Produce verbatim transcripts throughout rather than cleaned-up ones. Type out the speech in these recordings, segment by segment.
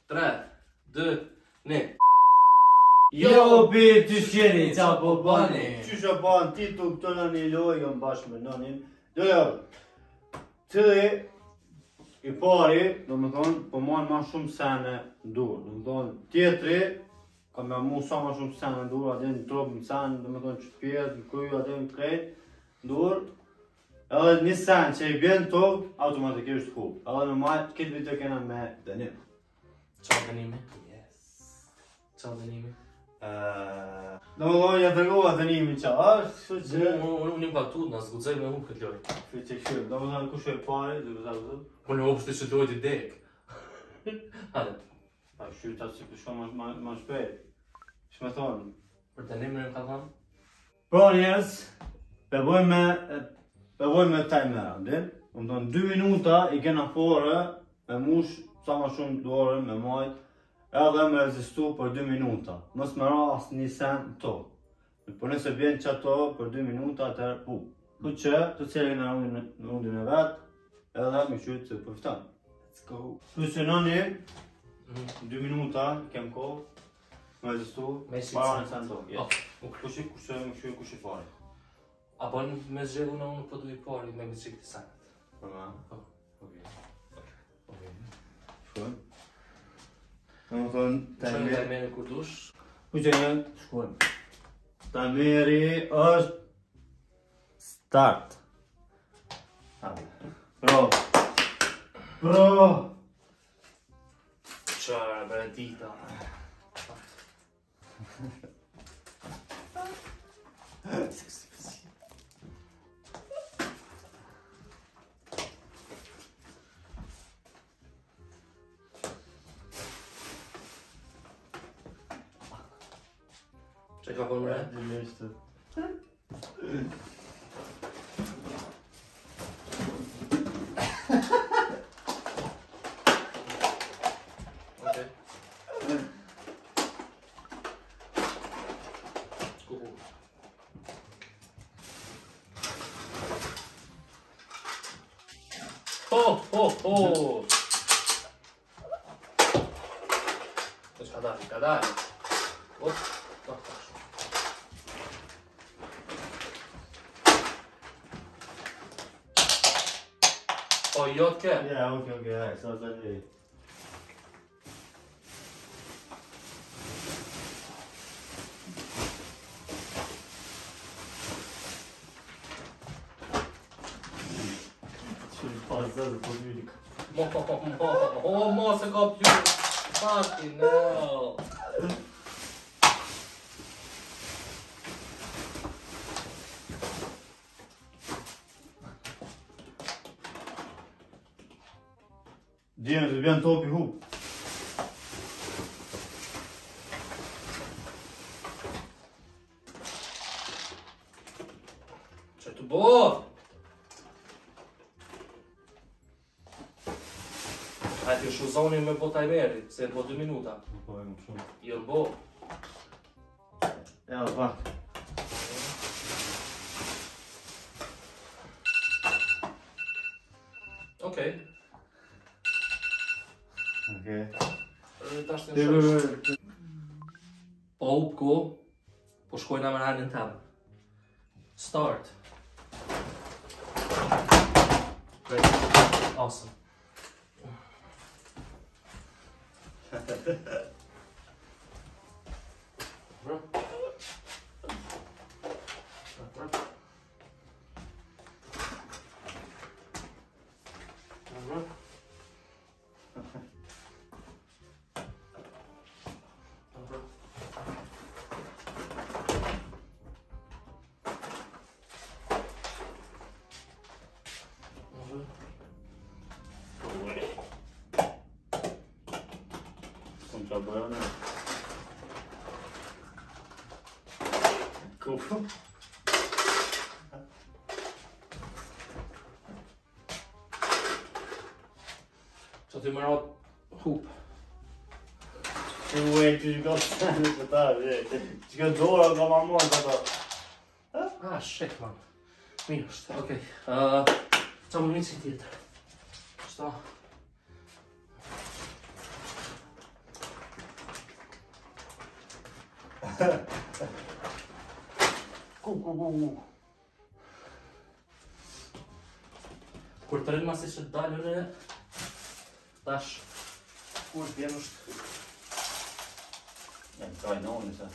tre, dy, një. Jo bi ty shjeri, qa po bani? Qysha ban ti tu këto në një lojë, jam bashkë me nënin. Do jo, cili i pari, do më thonë, po marrë ma shumë sene dur. Do më thonë, tjetri, ka me mu sa ma shumë sene dur, adhe në trupë në sene, do më thonë që pjesë, në kuju, adhe në krejt, dur. Edhe një sen që i bjen tokë, automatikisht hub. Edhe në majtë, këtë video kena me dënim. Qa dënimi? Yes. Qa dënimi? Do më thonë, ja tërgova dënimin qa, është që që... Unë një batu, nga zgudzaj me hub këtë lojë. Që që këshirë, do më thonë, kush e pari, dhe vëzak vëzak. Unë në hub shtë që lojë t'i dek. Hade. Pa këshirë ta që përshko ma shpejt. Shme thonë. Për dënimin e më ka thonë? Pro njerës, pe bojmë me... pe bojmë me timera, ndin? Do më thonë, dy minuta i kena fore, me mush, sa ma shumë dore, me majt, edhe me rezistu për dy minuta. Mos me ra asë një sen to. Por nëse vjen që ato për dy minuta, atër hu. Ku që, të cilin në rundin e vetë, edhe me qytë se përfitan. Let's go. Funksiononi, dy minuta, kem kohë, me rezistu, Me si para sen. në sen to. Oh, Kush i kush me qytë kush i pari. apo me zgjedhu në unë po du i pari me me qikë të senet. Për ma? Po. Ok. Shkojmë. Në më thonë, Qënë timeri... tajmeri kur dush? Ku që një? Shkojmë. Timeri është... Start. Bro. Bro. Qara, Benedita. Që ka për mëre? Dilleshtë. Okej. Kuku. Ho, ho, ho! Deci, cadare, cadare. Op, op, așa. O, eu chiar. Ja, ok, ok, hai, să o să Ce-mi pasează pe mine? Mo, mo, mo, oh, mo, să copiu. Fucking hell. Diem, să bem topi hub. Ce tu bo? Hajde još u zoni me po tajmeri, se po dy minuta. Po, imam shumë. Jel bo? Ja, pa. Okej. Okej. Tash të Ti shosh. Po up ko, po shkojna me ranin tem. Start. Great. Awesome. Bro. Bro. Bro. Sunt la băiană. Cupu. Så du må ha hop. Ce ue, ce jucat stane pe tare. Ce că două la mamă asta. Ah, shit, man. Minus, ok. Uh, facciamo inizio tjetër. Sto. Ku, ku, ku, ku. Kur të rinë masi që të dalën e... Tash... Kur bje në shtë... Ja, të kaj në unë, sa.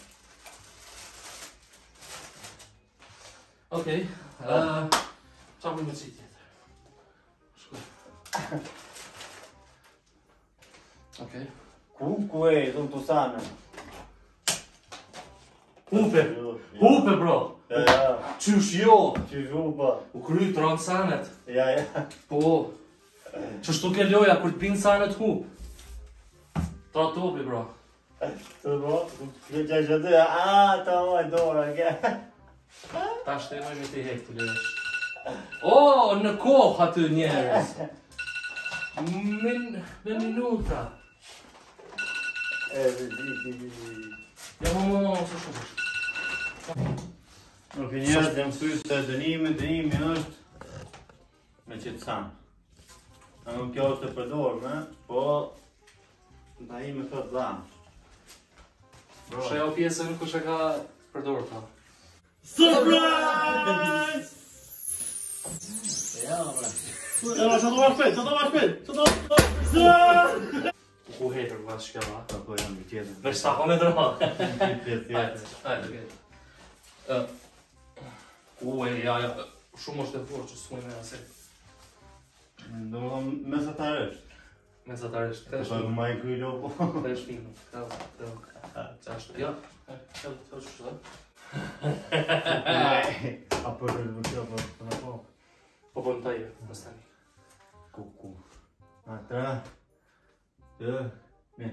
Okej... Qa për me qitë tjetër? Shkuj... Okej... Ku, ku e, zonë të sanë. Hupe! Hupe, bro! Ja, ja. Qysh jo! Që zhupa. U kry të ranë sanet. Ja, ja. Po... Qështu ke loja, kur t'pinë sanet hup. Tra topi, bro. Të bro, këtë që që të, a, ta oj, dora, ke. Ta shtemoj me t'i hek të lesh. O, në kohë aty njerës. Min... me minuta. E, dhe di, di, di, di. Ja, mo, mo, mo, së shumë është. Nuk e njerët jam syrë se dënimi, dënimi është me qitë sanë. A nuk kjo është të përdorme, po nda i me këtë dhamë. Shë jo pjesën kush e ka përdorë ta. Surprise! Ja, bre. Ja, sa do marrë shpejt, sa do marrë shpejt, sa do marrë Ku hetër për vazhë shkjava? Po, po, jam i tjetër. Me shta po me dërma. Tjetër, tjetër. Ajtë, ajtë, okej. U, e, ja, ja, shumë është e forë që s'u me nëse. Do më thonë mesatarisht. Mesatarisht, Po, po, ma i kry lopo. Të e shpinë, të të qashtë. Ja, e, të të që shtë. Apo të më kjo, po të në po. Po po në tajë, më stani. Ku, ku. A, tre. Dë. Ne.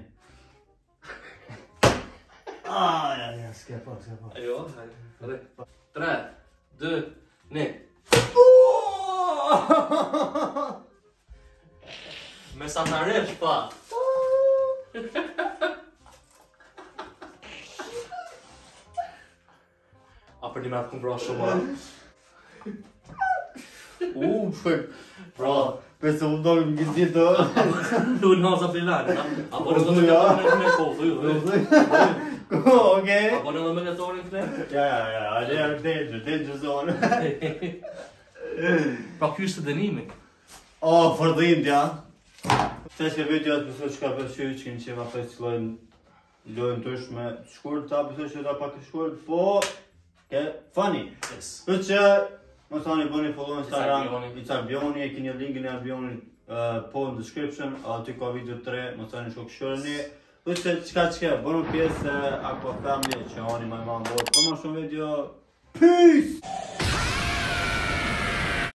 Ah, ja, ja, s'ke po, s'ke po. Jo, hajde, hajde. Tre, dë, ne. Mesatarisht, pa. A për një me atë këmë bra shumë, U, për... Bro, përse më dojnë në gizit të... Du në haza filani, apo në dhe me këtorin në kohë, ju, ju. Okej. Apo në dhe me këtorin këne? Ja, ja, ja, ale e danger, danger zone. Pra kjo është të dënimi. O, fërdhim tja. Të shke video atë pësë që ka përshyrë që kënë qeva për që lojnë lojnë të është me shkurt, ta pësë që da pak të shkurt, po... Ke, funny. Yes. Për që, më thani bëni follow në Instagram, Bioni. i car Bioni, e kini linkin e Bioni po në description, aty ka video tre, më thani shko këshërëni. Për që, qka qke, bënu pjesë e Aqua Family, që oni ma i ma më bërë, për ma shumë video, peace!